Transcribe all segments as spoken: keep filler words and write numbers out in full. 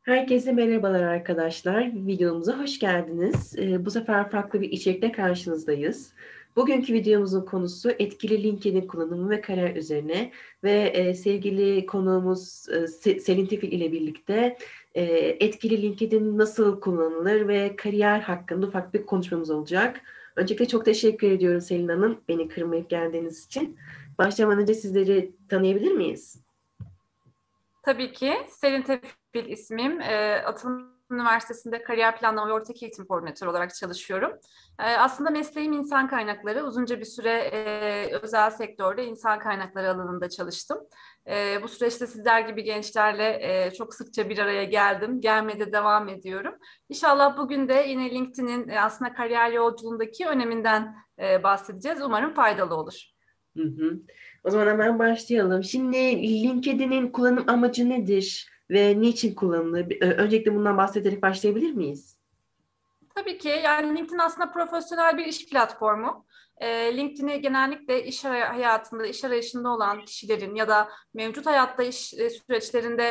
Herkese merhabalar arkadaşlar. Videomuza hoş geldiniz. Ee, bu sefer farklı bir içerikle karşınızdayız. Bugünkü videomuzun konusu etkili LinkedIn kullanımı ve kariyer üzerine ve e, sevgili konuğumuz e, Se- Selin Tefil ile birlikte e, etkili LinkedIn nasıl kullanılır ve kariyer hakkında ufak bir konuşmamız olacak. Öncelikle çok teşekkür ediyorum Selin Hanım, beni kırmayıp geldiğiniz için. Başlamadan önce sizleri tanıyabilir miyiz? Tabii ki. Selin Tefil ismim. E, Atılım Üniversitesi'nde kariyer planlama ve ortak eğitim koordinatörü olarak çalışıyorum. E, aslında mesleğim insan kaynakları. Uzunca bir süre e, özel sektörde insan kaynakları alanında çalıştım. E, bu süreçte sizler gibi gençlerle e, çok sıkça bir araya geldim. Gelmeye de devam ediyorum. İnşallah bugün de yine LinkedIn'in e, aslında kariyer yolculuğundaki öneminden e, bahsedeceğiz. Umarım faydalı olur. Hı hı. O zaman hemen başlayalım. Şimdi LinkedIn'in kullanım amacı nedir ve niçin kullanılır? Bir- ö- Öncelikle bundan bahsederek başlayabilir miyiz? Tabii ki yani LinkedIn aslında profesyonel bir iş platformu. E, LinkedIn'i genellikle iş hay- hayatında, iş arayışında olan kişilerin ya da mevcut hayatta iş e, süreçlerinde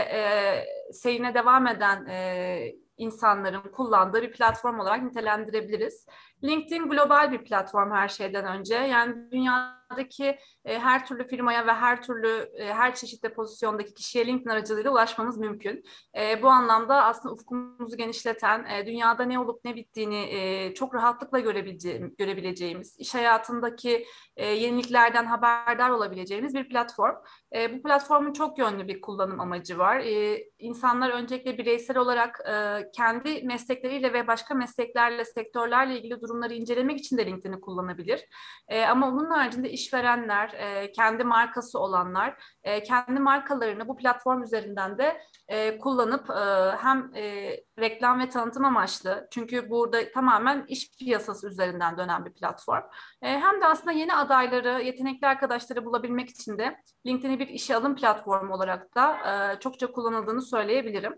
e, seyrine devam eden e, insanların kullandığı bir platform olarak nitelendirebiliriz. LinkedIn global bir platform her şeyden önce. Yani dünyadaki e, her türlü firmaya ve her türlü e, her çeşitli pozisyondaki kişiye LinkedIn aracılığıyla ulaşmamız mümkün. E, bu anlamda aslında ufkumuzu genişleten, e, dünyada ne olup ne bittiğini e, çok rahatlıkla görebileceğim, görebileceğimiz, iş hayatındaki e, yeniliklerden haberdar olabileceğimiz bir platform. E, bu platformun çok yönlü bir kullanım amacı var. E, insanlar öncelikle bireysel olarak e, kendi meslekleriyle ve başka mesleklerle, sektörlerle ilgili durumları incelemek için de LinkedIn'i kullanabilir. E, ama onun haricinde işverenler, e, kendi markası olanlar, e, kendi markalarını bu platform üzerinden de e, kullanıp e, hem e, reklam ve tanıtım amaçlı çünkü burada tamamen iş piyasası üzerinden dönen bir platform. E, hem de aslında yeni adayları, yetenekli arkadaşları bulabilmek için de LinkedIn'i bir işe alım platformu olarak da e, çokça kullanıldığını söyleyebilirim.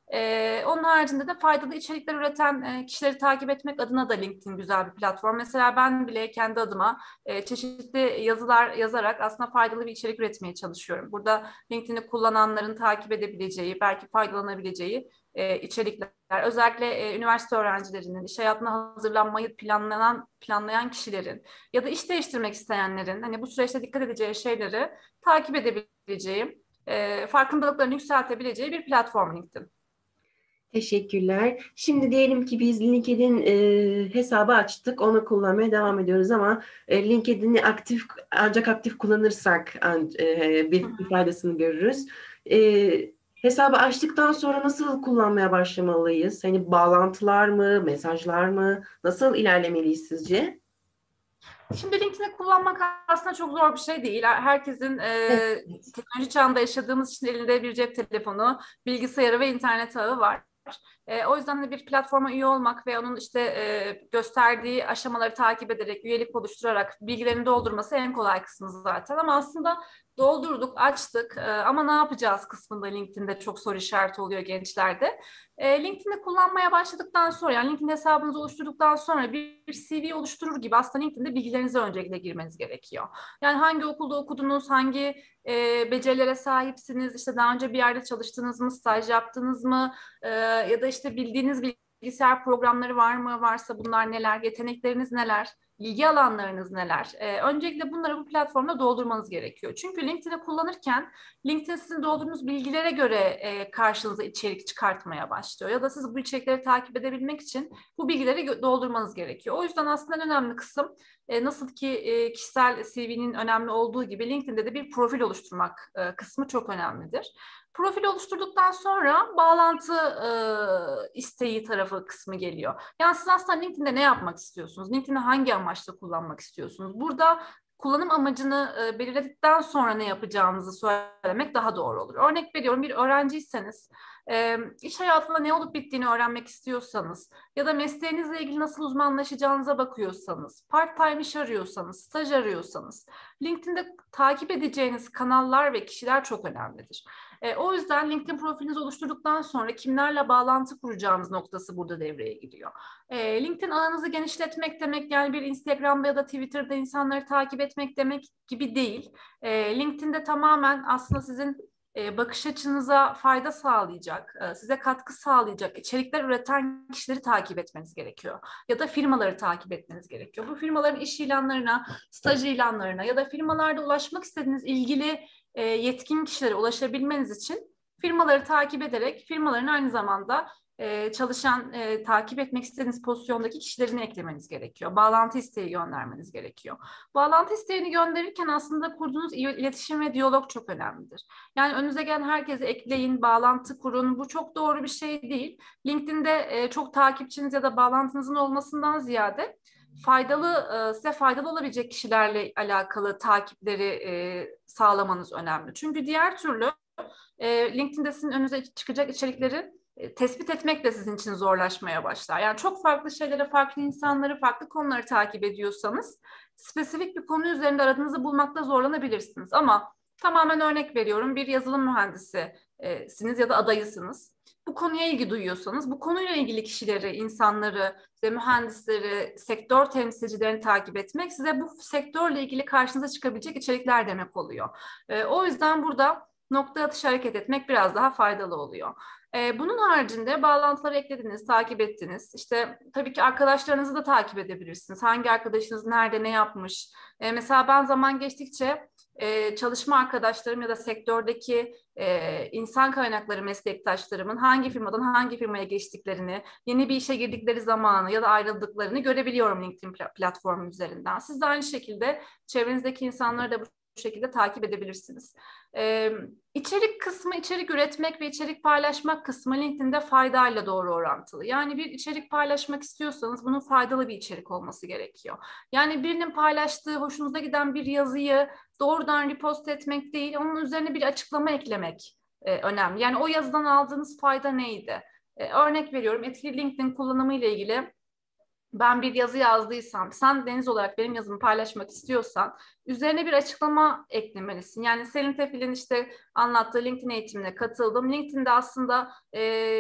E, onun haricinde de faydalı içerikler üreten e, kişileri takip etmek adına da LinkedIn güzel bir platform. Mesela ben bile kendi adıma e, çeşitli yazılar yazarak aslında faydalı bir içerik üretmeye çalışıyorum. Burada LinkedIn'i kullananların takip edebileceği, belki faydalanabileceği e, içerikler. Özellikle e, üniversite öğrencilerinin, iş hayatına hazırlanmayı planlanan planlayan kişilerin ya da iş değiştirmek isteyenlerin hani bu süreçte dikkat edeceği şeyleri takip edebileceği, e, farkındalıklarını yükseltebileceği bir platform LinkedIn. Teşekkürler. Şimdi diyelim ki biz LinkedIn e, hesabı açtık, onu kullanmaya devam ediyoruz ama e, LinkedIn'i aktif ancak aktif kullanırsak an- e, bir, bir faydasını görürüz. E, Hesabı açtıktan sonra nasıl kullanmaya başlamalıyız? Hani bağlantılar mı, mesajlar mı? Nasıl ilerlemeliyiz sizce? Şimdi LinkedIn'i kullanmak aslında çok zor bir şey değil. Herkesin Evet. e, teknoloji çağında yaşadığımız için elinde bir cep telefonu, bilgisayarı ve internet ağı var. E, o yüzden de bir platforma üye olmak ve onun işte e, gösterdiği aşamaları takip ederek, üyelik oluşturarak bilgilerini doldurması en kolay kısmı zaten. Ama aslında doldurduk, açtık e, ama ne yapacağız kısmında LinkedIn'de çok soru işareti oluyor gençlerde. E, LinkedIn'i kullanmaya başladıktan sonra, yani LinkedIn hesabınızı oluşturduktan sonra bir, bir C V oluşturur gibi aslında LinkedIn'de bilgilerinizi öncelikle girmeniz gerekiyor. Yani hangi okulda okudunuz, hangi e, becerilere sahipsiniz, işte daha önce bir yerde çalıştınız mı, staj yaptınız mı, e, ya da işte bildiğiniz bilgisayar programları var mı, varsa bunlar neler, yetenekleriniz neler, ilgi alanlarınız neler? E, öncelikle bunları bu platformda doldurmanız gerekiyor. Çünkü LinkedIn'i kullanırken LinkedIn sizin doldurduğunuz bilgilere göre e, karşınıza içerik çıkartmaya başlıyor. Ya da siz bu içerikleri takip edebilmek için bu bilgileri doldurmanız gerekiyor. O yüzden aslında en önemli kısım e, nasıl ki e, kişisel C V'nin önemli olduğu gibi LinkedIn'de de bir profil oluşturmak e, kısmı çok önemlidir. Profil oluşturduktan sonra bağlantı e, isteği tarafı kısmı geliyor. Yani siz aslında LinkedIn'de ne yapmak istiyorsunuz? LinkedIn'i hangi amaçla kullanmak istiyorsunuz? Burada kullanım amacını e, belirledikten sonra ne yapacağınızı söylemek daha doğru olur. Örnek veriyorum, bir öğrenciyseniz, e, iş hayatında ne olup bittiğini öğrenmek istiyorsanız ya da mesleğinizle ilgili nasıl uzmanlaşacağınıza bakıyorsanız, part-time iş arıyorsanız, staj arıyorsanız, LinkedIn'de takip edeceğiniz kanallar ve kişiler çok önemlidir. E, o yüzden LinkedIn profilinizi oluşturduktan sonra kimlerle bağlantı kuracağınız noktası burada devreye giriyor. E, LinkedIn ağınızı genişletmek demek yani bir Instagram'da ya da Twitter'da insanları takip etmek demek gibi değil. E, LinkedIn'de tamamen aslında sizin e, bakış açınıza fayda sağlayacak, e, size katkı sağlayacak içerikler üreten kişileri takip etmeniz gerekiyor. Ya da firmaları takip etmeniz gerekiyor. Bu firmaların iş ilanlarına, staj ilanlarına ya da firmalarda ulaşmak istediğiniz ilgili e, yetkin kişilere ulaşabilmeniz için firmaları takip ederek firmaların aynı zamanda e, çalışan, e, takip etmek istediğiniz pozisyondaki kişilerini eklemeniz gerekiyor. Bağlantı isteği göndermeniz gerekiyor. Bağlantı isteğini gönderirken aslında kurduğunuz iletişim ve diyalog çok önemlidir. Yani önünüze gelen herkese ekleyin, bağlantı kurun. Bu çok doğru bir şey değil. LinkedIn'de e, çok takipçiniz ya da bağlantınızın olmasından ziyade faydalı, e, size faydalı olabilecek kişilerle alakalı takipleri e, sağlamanız önemli. Çünkü diğer türlü e, LinkedIn'de sizin önünüze çıkacak içerikleri e, tespit etmek de sizin için zorlaşmaya başlar. Yani çok farklı şeylere, farklı insanları, farklı konuları takip ediyorsanız spesifik bir konu üzerinde aradığınızı bulmakta zorlanabilirsiniz. Ama tamamen örnek veriyorum, bir yazılım mühendisisiniz ya da adayısınız. Bu konuya ilgi duyuyorsanız, bu konuyla ilgili kişileri, insanları, işte mühendisleri, sektör temsilcilerini takip etmek size bu sektörle ilgili karşınıza çıkabilecek içerikler demek oluyor. E, o yüzden burada nokta atışı hareket etmek biraz daha faydalı oluyor. Ee, bunun haricinde bağlantıları eklediniz, takip ettiniz. İşte tabii ki arkadaşlarınızı da takip edebilirsiniz. Hangi arkadaşınız nerede ne yapmış? Ee, mesela ben zaman geçtikçe e, çalışma arkadaşlarım ya da sektördeki e, insan kaynakları meslektaşlarımın hangi firmadan hangi firmaya geçtiklerini, yeni bir işe girdikleri zamanı ya da ayrıldıklarını görebiliyorum LinkedIn platformu üzerinden. Siz de aynı şekilde çevrenizdeki insanları da bu şekilde takip edebilirsiniz. Ee, içerik kısmı, içerik üretmek ve içerik paylaşmak kısmı LinkedIn'de faydayla doğru orantılı. Yani bir içerik paylaşmak istiyorsanız bunun faydalı bir içerik olması gerekiyor. Yani birinin paylaştığı, hoşunuza giden bir yazıyı doğrudan repost etmek değil, onun üzerine bir açıklama eklemek e, önemli. Yani o yazıdan aldığınız fayda neydi? E, örnek veriyorum, etkili LinkedIn kullanımı ile ilgili ben bir yazı yazdıysam, sen Deniz olarak benim yazımı paylaşmak istiyorsan üzerine bir açıklama eklemelisin. Yani Selin Tefil'in işte anlattığı LinkedIn eğitimine katıldım. LinkedIn'de aslında e,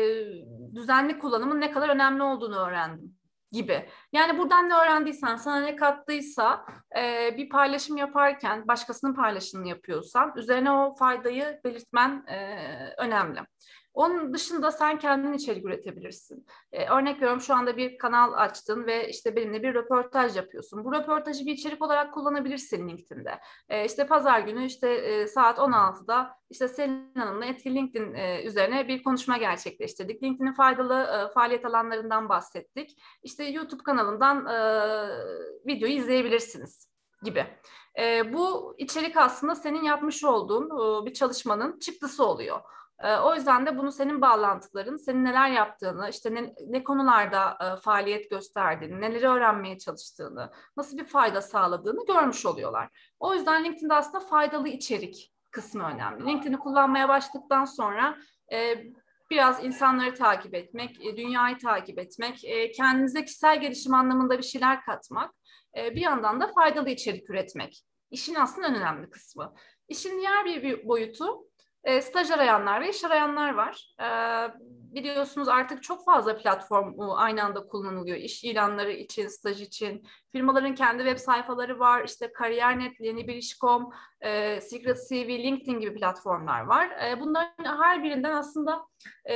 düzenli kullanımın ne kadar önemli olduğunu öğrendim gibi. Yani buradan ne öğrendiysen, sana ne kattıysa e, bir paylaşım yaparken, başkasının paylaşımını yapıyorsan üzerine o faydayı belirtmen e, önemli. Onun dışında sen kendin içerik üretebilirsin. Ee, örnek veriyorum, şu anda bir kanal açtın ve işte benimle bir röportaj yapıyorsun. Bu röportajı bir içerik olarak kullanabilirsin LinkedIn'de. Ee, işte pazar günü işte e, saat on altıda işte Selin Hanım'la etkili LinkedIn e, üzerine bir konuşma gerçekleştirdik. LinkedIn'in faydalı e, faaliyet alanlarından bahsettik. İşte YouTube kanalından e, videoyu izleyebilirsiniz gibi. E, bu içerik aslında senin yapmış olduğun e, bir çalışmanın çıktısı oluyor. E, o yüzden de bunu senin bağlantıların, senin neler yaptığını, işte ne, ne konularda e, faaliyet gösterdiğini, neleri öğrenmeye çalıştığını, nasıl bir fayda sağladığını görmüş oluyorlar. O yüzden LinkedIn'de aslında faydalı içerik kısmı önemli. LinkedIn'i kullanmaya başladıktan sonra e, biraz insanları takip etmek, e, dünyayı takip etmek, e, kendinize kişisel gelişim anlamında bir şeyler katmak, e, bir yandan da faydalı içerik üretmek. İşin aslında en önemli kısmı. İşin diğer bir, bir boyutu, e, staj arayanlar ve iş arayanlar var. E, biliyorsunuz artık çok fazla platform aynı anda kullanılıyor. İş ilanları için, staj için. Firmaların kendi web sayfaları var. İşte Kariyer.net, Yeni Bir İş nokta com, e, Secret C V, LinkedIn gibi platformlar var. E, bunların her birinden aslında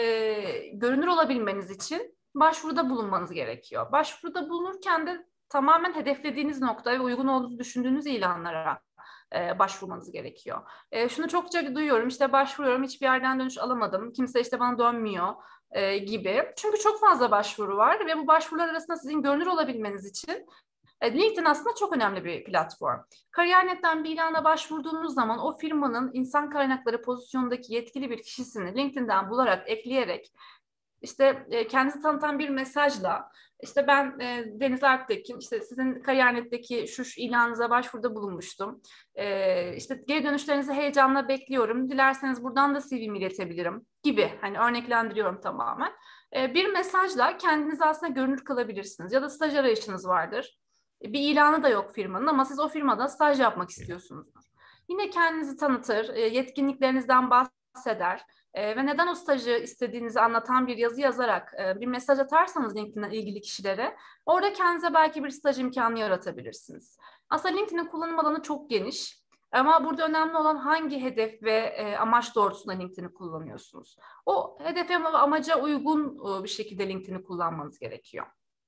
e, görünür olabilmeniz için başvuruda bulunmanız gerekiyor. Başvuruda bulunurken de tamamen hedeflediğiniz nokta ve uygun olduğunuzu düşündüğünüz ilanlara e, başvurmanız gerekiyor. E, şunu çokça duyuyorum, işte başvuruyorum, hiçbir yerden dönüş alamadım, kimse işte bana dönmüyor e, gibi. Çünkü çok fazla başvuru var ve bu başvurular arasında sizin görünür olabilmeniz için e, LinkedIn aslında çok önemli bir platform. Kariyer.net'ten bir ilana başvurduğunuz zaman o firmanın insan kaynakları pozisyondaki yetkili bir kişisini LinkedIn'den bularak, ekleyerek, işte e, kendinizi tanıtan bir mesajla, işte ben e, Deniz Alptekin, işte sizin Kariyer.net'teki şu, şu ilanınıza başvuruda bulunmuştum. E, işte geri dönüşlerinizi heyecanla bekliyorum. Dilerseniz buradan da C V'mi iletebilirim gibi, hani örneklendiriyorum tamamen. E, bir mesajla kendinizi aslında görünür kılabilirsiniz. Ya da staj arayışınız vardır. E, bir ilanı da yok firmanın ama siz o firmada staj yapmak istiyorsunuzdur. Yine kendinizi tanıtır, e, yetkinliklerinizden bahseder. E, ve neden o stajı istediğinizi anlatan bir yazı yazarak e, bir mesaj atarsanız LinkedIn'den ilgili kişilere, orada kendinize belki bir staj imkanı yaratabilirsiniz. Aslında LinkedIn'in kullanım alanı çok geniş. Ama burada önemli olan hangi hedef ve e, amaç doğrultusunda LinkedIn'i kullanıyorsunuz. O hedefe ve amaca uygun e, bir şekilde LinkedIn'i kullanmanız gerekiyor.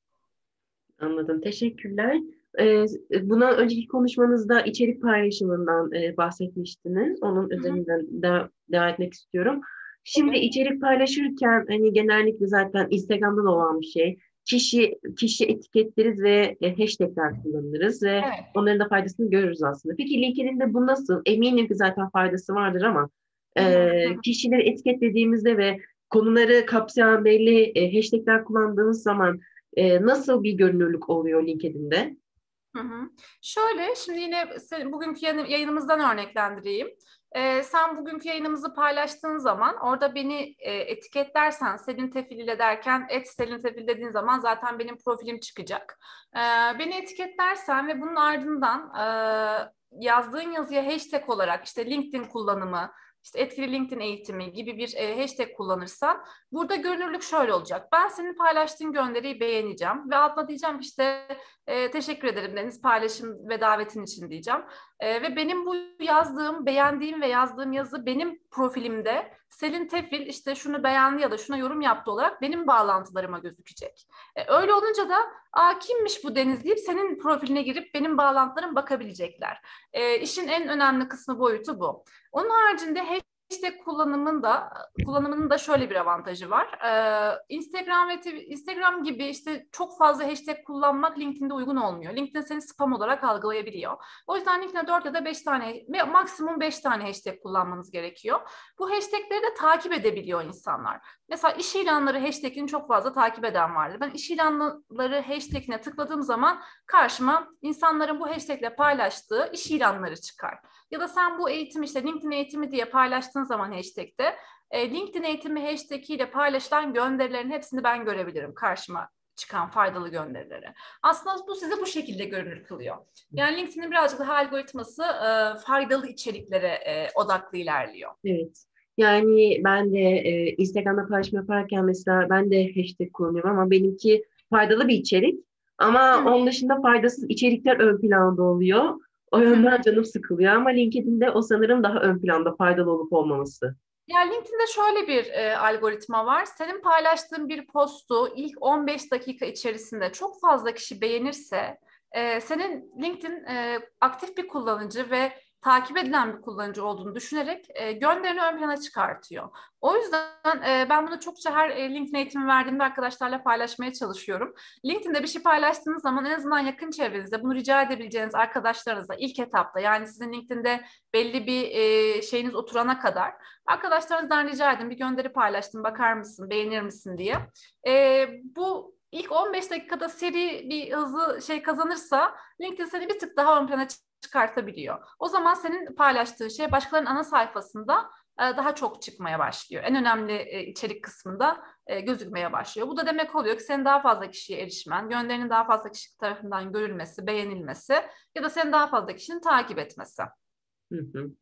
Anladım. Teşekkürler. Ee, Bundan önceki konuşmanızda içerik paylaşımından e, bahsetmiştiniz. Onun Hı hı, üzerinden de, devam etmek istiyorum. Şimdi tabii. içerik paylaşırken hani genellikle zaten Instagram'da da olan bir şey. Kişi kişi etiketleriz ve e, hashtagler kullanırız ve Evet. onların da faydasını görürüz aslında. Peki LinkedIn'de bu nasıl? Eminim ki zaten faydası vardır ama Hı hı, hı e, hı. kişileri etiketlediğimizde ve konuları kapsayan belli e, hashtagler kullandığımız zaman e, nasıl bir görünürlük oluyor LinkedIn'de? Hı hı. Şöyle, şimdi yine se- bugünkü yayın- yayınımızdan örneklendireyim. Ee, sen bugünkü yayınımızı paylaştığın zaman orada beni e, etiketlersen Selin Tefil ile derken et Selin Tefil dediğin zaman zaten benim profilim çıkacak. Ee, Beni etiketlersen ve bunun ardından e, yazdığın yazıya hashtag olarak işte LinkedIn kullanımı, işte etkili LinkedIn eğitimi gibi bir e, hashtag kullanırsan burada görünürlük şöyle olacak. Ben senin paylaştığın gönderiyi beğeneceğim ve altına diyeceğim ki işte e, teşekkür ederim Deniz paylaşım ve davetin için diyeceğim. E, ve benim bu yazdığım, beğendiğim ve yazdığım yazı benim profilimde Selin Tefil işte şunu beğendi ya da şuna yorum yaptı olarak benim bağlantılarıma gözükecek. E, öyle olunca da aa kimmiş bu Deniz deyip senin profiline girip benim bağlantılarıma bakabilecekler. E, işin en önemli kısmı boyutu bu. Onun haricinde hashtag kullanımının da kullanımının da şöyle bir avantajı var. Ee, Instagram ve Tw- Instagram gibi işte çok fazla hashtag kullanmak LinkedIn'de uygun olmuyor. LinkedIn seni spam olarak algılayabiliyor. O yüzden LinkedIn'de dört ya da beş tane ve maksimum beş tane hashtag kullanmanız gerekiyor. Bu hashtagleri de takip edebiliyor insanlar. Mesela iş ilanları hashtagini çok fazla takip eden vardır. Ben iş ilanları hashtagine tıkladığım zaman karşıma insanların bu hashtagle paylaştığı iş ilanları çıkar. Ya da sen bu eğitimi işte LinkedIn eğitimi diye paylaştığın zaman hashtag'te e, LinkedIn eğitimi hashtag ile paylaşılan gönderilerin hepsini ben görebilirim karşıma çıkan faydalı gönderileri. Aslında bu size bu şekilde görünür kılıyor. Yani LinkedIn'in birazcık daha algoritması e, faydalı içeriklere e, odaklı ilerliyor. Evet. Yani ben de e, Instagram'da paylaşım yaparken mesela ben de hashtag kullanıyorum ama benimki faydalı bir içerik. Hı Ama hı, onun dışında faydasız içerikler ön planda oluyor. O hı yönden hı. canım sıkılıyor ama LinkedIn'de o sanırım daha ön planda faydalı olup olmaması. Yani LinkedIn'de şöyle bir e, algoritma var. Senin paylaştığın bir postu ilk on beş dakika içerisinde çok fazla kişi beğenirse, e, senin LinkedIn e, aktif bir kullanıcı ve takip edilen bir kullanıcı olduğunu düşünerek e, gönderini ön plana çıkartıyor. O yüzden e, ben bunu çokça her e, LinkedIn eğitimi verdiğimde arkadaşlarla paylaşmaya çalışıyorum. LinkedIn'de bir şey paylaştığınız zaman en azından yakın çevrenizde bunu rica edebileceğiniz arkadaşlarınızla ilk etapta yani sizin LinkedIn'de belli bir e, şeyiniz oturana kadar arkadaşlarınızdan rica edin bir gönderi paylaştım bakar mısın beğenir misin diye. E, bu ilk on beş dakikada seri bir hızlı şey kazanırsa LinkedIn seni bir tık daha ön plana çıkartabiliyor. O zaman senin paylaştığın şey başkalarının ana sayfasında e, daha çok çıkmaya başlıyor. En önemli e, içerik kısmında e, gözükmeye başlıyor. Bu da demek oluyor ki senin daha fazla kişiye erişmen, gönderinin daha fazla kişi tarafından görülmesi, beğenilmesi ya da senin daha fazla kişinin takip etmesi. Hı hı.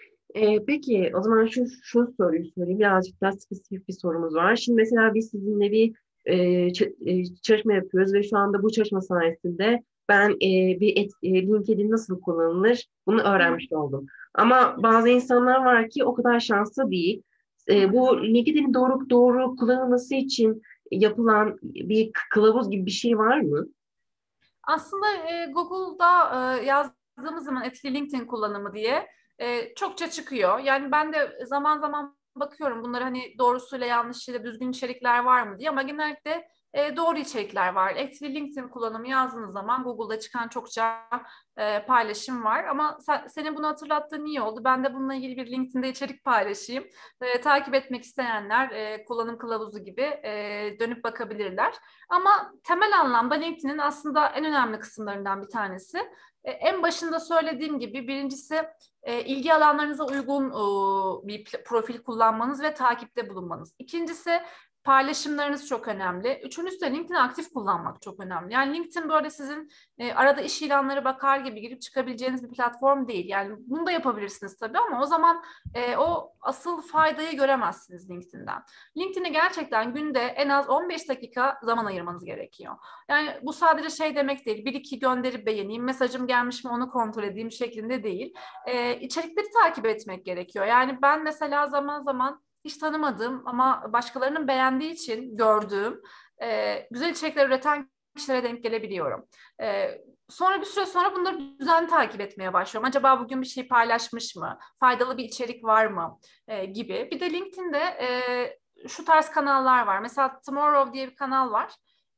E, peki o zaman şu, şu soruyu sorayım. Birazcık daha spesifik bir sorumuz var. Şimdi mesela biz sizinle bir e, ç- e, çalışma yapıyoruz ve şu anda bu çalışma sayesinde ben e, bir et, e, LinkedIn nasıl kullanılır bunu Hı hı, öğrenmiş oldum. Ama bazı insanlar var ki o kadar şanslı değil. hı E, hı. bu LinkedIn'in doğru doğru kullanılması için yapılan bir kılavuz gibi bir şey var mı? Aslında e, Google'da e, yazdığımız zaman etkili LinkedIn kullanımı diye e, çokça çıkıyor. Yani ben de zaman zaman bakıyorum bunlar hani doğrusuyla yanlışıyla düzgün içerikler var mı diye ama genellikle e, doğru içerikler var. Etkili LinkedIn kullanımı yazdığınız zaman Google'da çıkan çokça e, paylaşım var. Ama sen, senin bunu hatırlattığın iyi oldu. Ben de bununla ilgili bir LinkedIn'de içerik paylaşayım. E, takip etmek isteyenler e, kullanım kılavuzu gibi e, dönüp bakabilirler. Ama temel anlamda LinkedIn'in aslında en önemli kısımlarından bir tanesi. E, en başında söylediğim gibi birincisi e, ilgi alanlarınıza uygun e, bir profil kullanmanız ve takipte bulunmanız. İkincisi paylaşımlarınız çok önemli. Üçüncüsü de LinkedIn'i aktif kullanmak çok önemli. Yani LinkedIn böyle sizin e, arada iş ilanları bakar gibi girip çıkabileceğiniz bir platform değil. Yani bunu da yapabilirsiniz tabii ama o zaman e, o asıl faydayı göremezsiniz LinkedIn'den. LinkedIn'e gerçekten günde en az on beş dakika zaman ayırmanız gerekiyor. Yani bu sadece şey demek değil. Bir iki gönderi beğeneyim, mesajım gelmiş mi onu kontrol edeyim şeklinde değil. E, içerikleri takip etmek gerekiyor. Yani ben mesela zaman zaman hiç tanımadığım ama başkalarının beğendiği için gördüğüm e, güzel içerikler üreten kişilere denk gelebiliyorum. E, Sonra bir süre sonra bunları düzenli takip etmeye başlıyorum. Acaba bugün bir şey paylaşmış mı? Faydalı bir içerik var mı? E, gibi. Bir de LinkedIn'de e, şu tarz kanallar var. Mesela Tomorrow diye bir kanal var.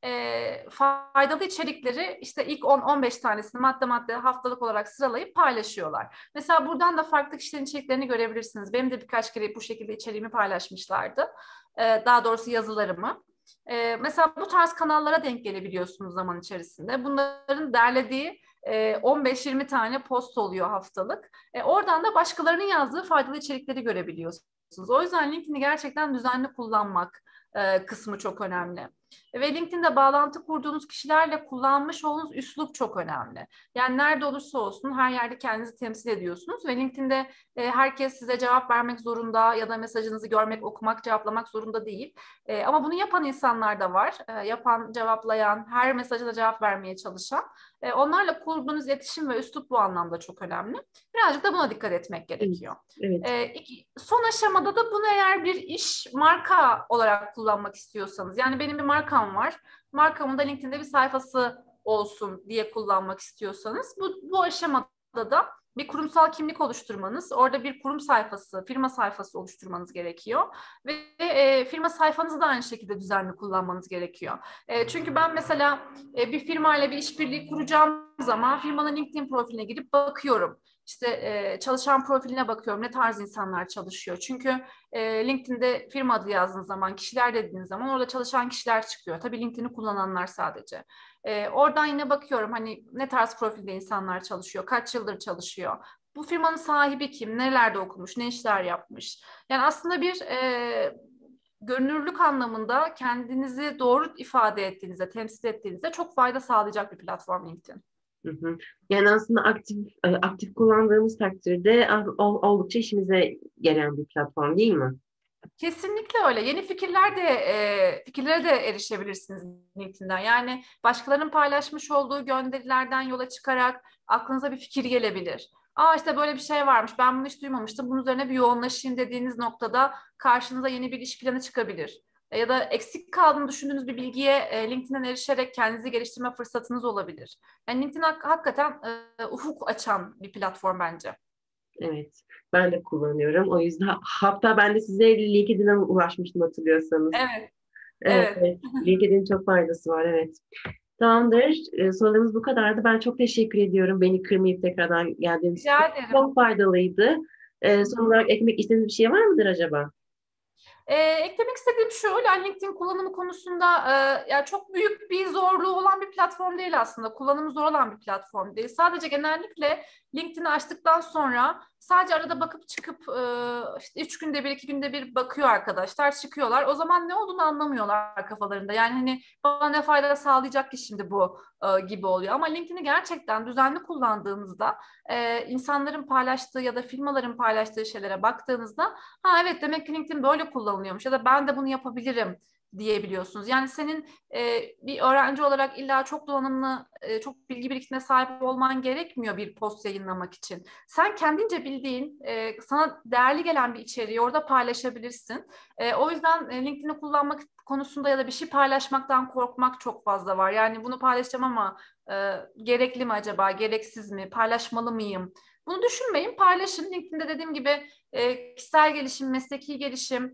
E, faydalı içerikleri işte ilk on on beş tanesini madde madde haftalık olarak sıralayıp paylaşıyorlar. Mesela buradan da farklı kişilerin içeriklerini görebilirsiniz. Benim de birkaç kere bu şekilde içeriğimi paylaşmışlardı. E, daha doğrusu yazılarımı. Ee, mesela bu tarz kanallara denk gelebiliyorsunuz zaman içerisinde. Bunların derlediği e, on beş yirmi tane post oluyor haftalık. E, oradan da başkalarının yazdığı faydalı içerikleri görebiliyorsunuz. O yüzden LinkedIn'i gerçekten düzenli kullanmak e, kısmı çok önemli. Ve LinkedIn'de bağlantı kurduğunuz kişilerle kullanmış olduğunuz üslup çok önemli. Yani nerede olursa olsun her yerde kendinizi temsil ediyorsunuz ve LinkedIn'de e, herkes size cevap vermek zorunda ya da mesajınızı görmek, okumak, cevaplamak zorunda değil. E, ama bunu yapan insanlar da var. E, yapan, cevaplayan, her mesaja da cevap vermeye çalışan. E, onlarla kurduğunuz iletişim ve üslup bu anlamda çok önemli. Birazcık da buna dikkat etmek Evet, gerekiyor. evet. E, iki, son aşamada da bunu eğer bir iş marka olarak kullanmak istiyorsanız, yani benim bir markam var, markamın da LinkedIn'de bir sayfası olsun diye kullanmak istiyorsanız, bu, bu aşamada da bir kurumsal kimlik oluşturmanız, orada bir kurum sayfası, firma sayfası oluşturmanız gerekiyor. Ve e, firma sayfanızı da aynı şekilde düzenli kullanmanız gerekiyor. E, çünkü ben mesela e, bir firma ile bir işbirliği kuracağım zaman firmanın LinkedIn profiline girip bakıyorum. İşte e, çalışan profiline bakıyorum, ne tarz insanlar çalışıyor. Çünkü e, LinkedIn'de firma adı yazdığınız zaman, kişiler dediğiniz zaman orada çalışan kişiler çıkıyor. Tabii LinkedIn'i kullananlar sadece. E, oradan yine bakıyorum hani ne tarz profilde insanlar çalışıyor, kaç yıldır çalışıyor. Bu firmanın sahibi kim, nerelerde okumuş, ne işler yapmış. Yani aslında bir e, görünürlük anlamında kendinizi doğru ifade ettiğinizde, temsil ettiğinizde çok fayda sağlayacak bir platform LinkedIn. Hı hı. Yani aslında aktif e, aktif kullandığımız takdirde ah, ol- oldukça işimize gelen bir platform değil mi? Kesinlikle öyle. Yeni fikirler de e, fikirlere de erişebilirsiniz LinkedIn'den. Yani başkalarının paylaşmış olduğu gönderilerden yola çıkarak aklınıza bir fikir gelebilir. Aa işte böyle bir şey varmış. Ben bunu hiç duymamıştım. Bunun üzerine bir yoğunlaşayım dediğiniz noktada karşınıza yeni bir iş planı çıkabilir. E, ya da eksik kaldığını düşündüğünüz bir bilgiye e, LinkedIn'den erişerek kendinizi geliştirme fırsatınız olabilir. Yani LinkedIn hak- hakikaten e, ufuk açan bir platform bence. Evet. Ben de kullanıyorum. O yüzden hatta ben de size LinkedIn'e ulaşmıştım hatırlıyorsanız. Evet, Evet, evet. evet. LinkedIn'in çok faydası var. Evet. Tamamdır. Ee, sorularımız bu kadardı. Ben çok teşekkür ediyorum. Beni kırmayıp tekrardan geldiğiniz için. Rica ederim. Çok faydalıydı. Ee, son olarak eklemek istediğiniz bir şey var mıdır acaba? Ee, eklemek istediğim şu, yani LinkedIn kullanımı konusunda e, yani çok büyük bir zorluğu olan bir platform değil aslında. Kullanımı zor olan bir platform değil. Sadece genellikle LinkedIn'i açtıktan sonra sadece arada bakıp çıkıp e, işte üç günde bir, iki günde bir bakıyor arkadaşlar, çıkıyorlar. O zaman ne olduğunu anlamıyorlar kafalarında. Yani hani bana ne fayda sağlayacak ki şimdi bu e, gibi oluyor. Ama LinkedIn'i gerçekten düzenli kullandığınızda e, insanların paylaştığı ya da firmaların paylaştığı şeylere baktığınızda ha evet demek ki LinkedIn böyle kullanılıyormuş ya da ben de bunu yapabilirim diyebiliyorsunuz. Yani senin e, bir öğrenci olarak illa çok donanımlı, e, çok bilgi birikimine sahip olman gerekmiyor bir post yayınlamak için. Sen kendince bildiğin, e, sana değerli gelen bir içeriği orada paylaşabilirsin. E, o yüzden e, LinkedIn'i kullanmak konusunda ya da bir şey paylaşmaktan korkmak çok fazla var. Yani bunu paylaşacağım ama e, gerekli mi acaba, gereksiz mi, paylaşmalı mıyım? Bunu düşünmeyin, paylaşın. LinkedIn'de dediğim gibi e, kişisel gelişim, mesleki gelişim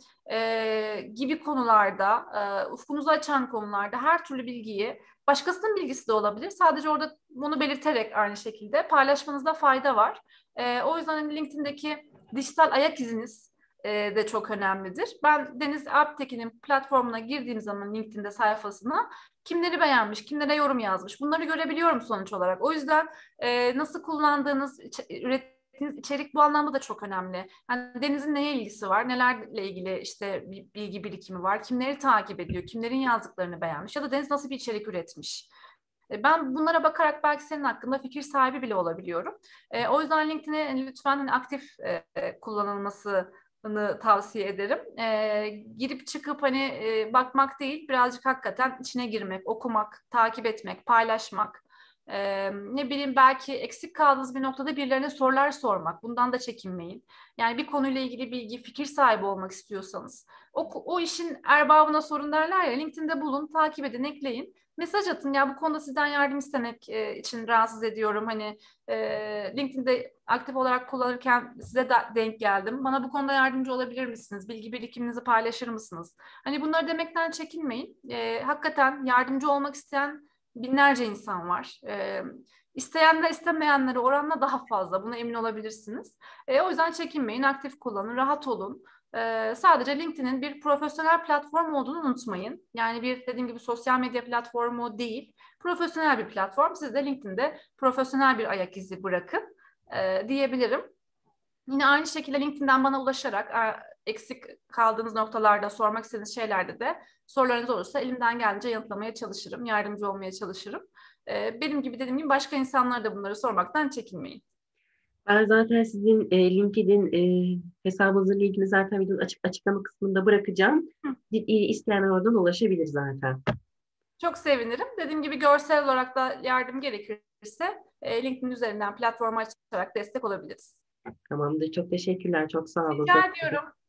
e, gibi konularda, e, ufkunuzu açan konularda her türlü bilgiyi, başkasının bilgisi de olabilir. Sadece orada bunu belirterek aynı şekilde paylaşmanızda fayda var. E, o yüzden hani LinkedIn'deki dijital ayak iziniz e, de çok önemlidir. Ben Deniz Alptekin'in platformuna girdiğim zaman LinkedIn'de sayfasına kimleri beğenmiş, kimlere yorum yazmış bunları görebiliyorum sonuç olarak. O yüzden e, nasıl kullandığınız, ürettiğiniz içerik bu anlamda da çok önemli. Yani Deniz'in neye ilgisi var, nelerle ilgili işte bilgi birikimi var, kimleri takip ediyor, kimlerin yazdıklarını beğenmiş ya da Deniz nasıl bir içerik üretmiş. E, Ben bunlara bakarak belki senin hakkında fikir sahibi bile olabiliyorum. E, o yüzden LinkedIn'e lütfen hani aktif e, kullanılmasını tavsiye ederim. E, girip çıkıp hani e, bakmak değil, birazcık hakikaten içine girmek, okumak, takip etmek, paylaşmak. Ee, ne bileyim belki eksik kaldığınız bir noktada birilerine sorular sormak. Bundan da çekinmeyin. Yani bir konuyla ilgili bilgi, fikir sahibi olmak istiyorsanız. O, o işin erbabına sorun derler ya. LinkedIn'de bulun, takip edin, ekleyin. Mesaj atın ya bu konuda sizden yardım istemek e, için rahatsız ediyorum. Hani e, LinkedIn'de aktif olarak kullanırken size de denk geldim. Bana bu konuda yardımcı olabilir misiniz? Bilgi birikiminizi paylaşır mısınız? Hani bunları demekten çekinmeyin. E, hakikaten yardımcı olmak isteyen binlerce insan var. E, isteyenler istemeyenlere oranla daha fazla. Buna emin olabilirsiniz. E, o yüzden çekinmeyin, aktif kullanın, rahat olun. E, sadece LinkedIn'in bir profesyonel platform olduğunu unutmayın. Yani bir dediğim gibi sosyal medya platformu değil, profesyonel bir platform. Siz de LinkedIn'de profesyonel bir ayak izi bırakın e, diyebilirim. Yine aynı şekilde LinkedIn'den bana ulaşarak e, eksik kaldığınız noktalarda, sormak istediğiniz şeylerde de sorularınız olursa elimden geldiğince yanıtlamaya çalışırım, yardımcı olmaya çalışırım. E, benim gibi dediğim gibi başka insanlara da bunları sormaktan çekinmeyin. Ben zaten sizin e, LinkedIn e, hesabınızın linkini zaten videonun açık açıklama kısmında bırakacağım. Hı. E, İsteyenler oradan ulaşabilir zaten. Çok sevinirim. Dediğim gibi görsel olarak da yardım gerekirse e, LinkedIn üzerinden platformu açarak destek olabiliriz. Tamamdır. Çok teşekkürler. Çok sağ olun. Rica ediyorum.